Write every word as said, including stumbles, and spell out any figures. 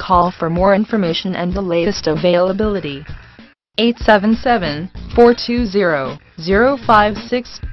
call for more information and the latest availability. eight seven seven, four two zero, zero five six